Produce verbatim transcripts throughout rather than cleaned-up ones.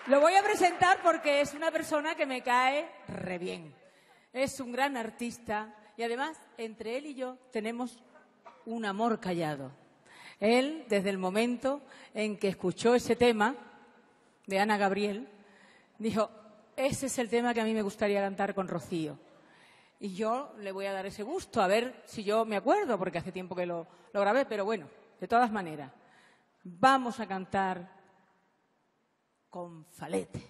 Lo voy a presentar porque es una persona que me cae re bien. Es un gran artista y además entre él y yo tenemos un amor callado. Él, desde el momento en que escuchó ese tema de Ana Gabriel, dijo, ese es el tema que a mí me gustaría cantar con Rocío. Y yo le voy a dar ese gusto, a ver si yo me acuerdo, porque hace tiempo que lo, lo grabé, pero bueno, de todas maneras, vamos a cantar con Falete.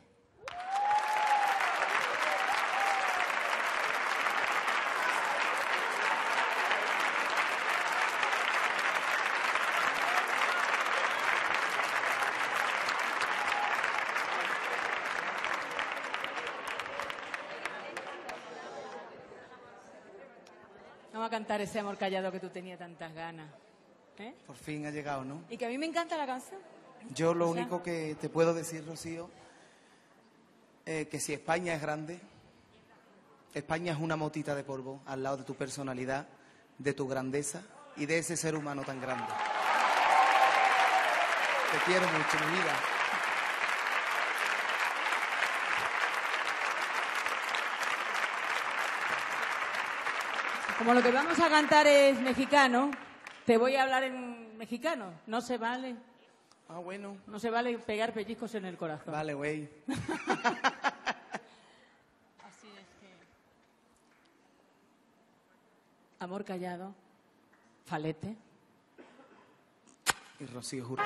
Vamos a cantar ese amor callado que tú tenías tantas ganas. ¿Eh? Por fin ha llegado, ¿no? Y que a mí me encanta la canción. Yo lo O sea, único que te puedo decir, Rocío, eh, que si España es grande, España es una motita de polvo al lado de tu personalidad, de tu grandeza y de ese ser humano tan grande. Te quiero mucho, mi vida. Como lo que vamos a cantar es mexicano, te voy a hablar en mexicano. No se vale. Ah, bueno. No se vale pegar pellizcos en el corazón. Vale, güey. Así es que... Amor callado, Falete. Y Rocío Jurado.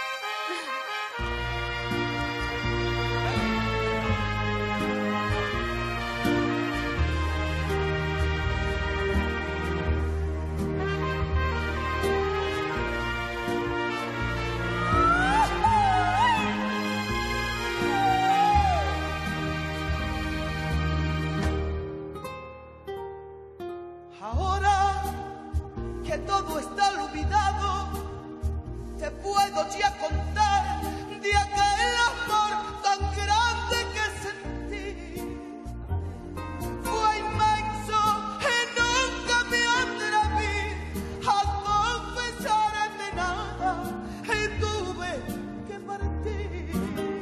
Ahora que todo está olvidado, te puedo ya contar de aquel amor tan grande que sentí. Fue inmenso y nunca me atreví a confesarte nada y tuve que partir.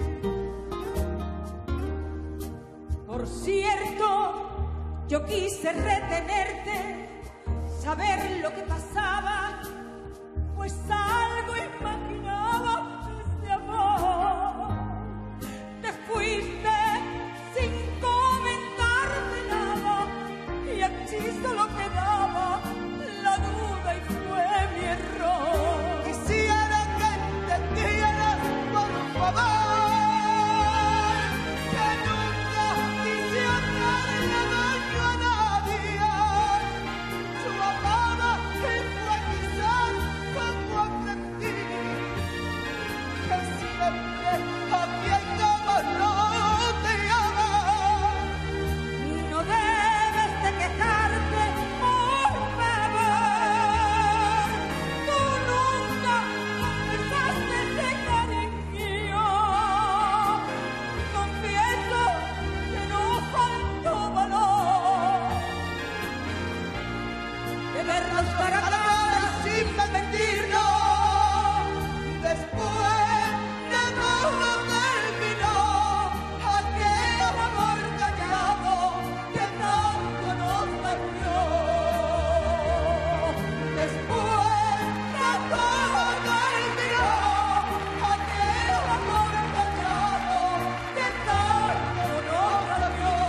Por cierto, yo quise retenerte, saber lo que pasaba, pues algo imaginaba este amor. Te fuiste sin comentarme nada y aquí solo quedaba la duda y fue mi error. Quisiera que entendieras, por favor, que nunca quise hacerle daño a nadie. Yo amaba y fue quizás como aprendí, que siempre había como no te ama. No debes de quejarte, por favor. Tú nunca confesaste ese cariño. Confieso que no faltó valor de vernos cara a cara sin mentirnos. Después de todo terminó aquel amor callado que tanto nos dañó. Después de todo terminó aquel amor callado que tanto nos dañó.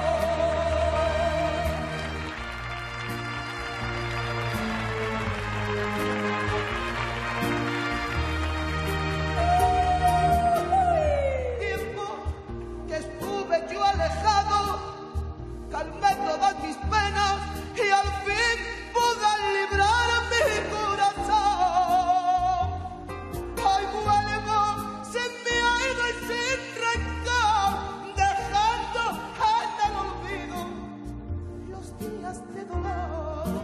Tiempo que estuve yo alejado, calmé todas mis penas y al fin pude librar mi corazón. Hoy vuelvo sin miedo y sin rencor, dejando en el olvido los días de dolor.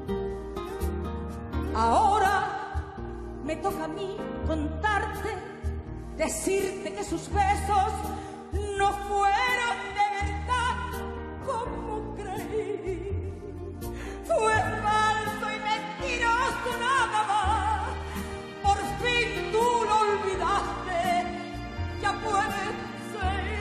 Ahora me toca a mí contarte, decirte que sus besos no fueron de verdad como creí. Fue falso y mentiroso nada más. Por fin tú lo olvidaste, ya puedes seguir.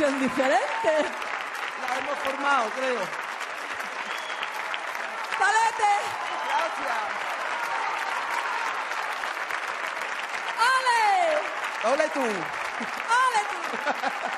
versión diferente. La hemos formado, creo. ¡Falete! Gracias. ¡Ale! ¡Ole tú! ¡Ale tú!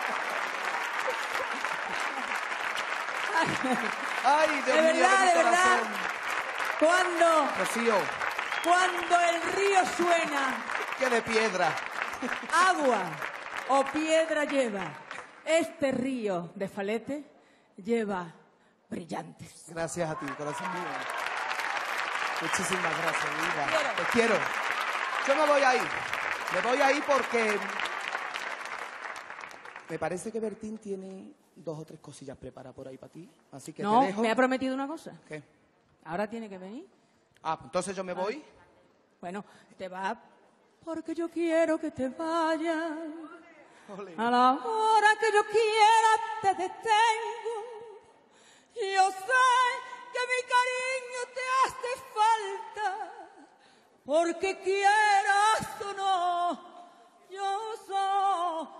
¡Ay, Dios De mío, verdad, mi de verdad. corazón! Cuando, Rocío, cuando el río suena, que de piedra. agua o piedra lleva. Este río de Falete lleva brillantes. Gracias a ti, corazón mío. Muchísimas gracias, vida. Quiero. Te quiero. Yo me voy ahí. Me voy ahí porque me parece que Bertín tiene dos o tres cosillas preparadas por ahí para ti. Así que No, te dejo. me ha prometido una cosa. ¿Qué? Ahora tiene que venir. Ah, pues entonces yo me voy. Bueno, te va porque yo quiero que te vayas. Ole. A la hora que yo quiera te detengo. Yo sé que mi cariño te hace falta, porque quieras o no, yo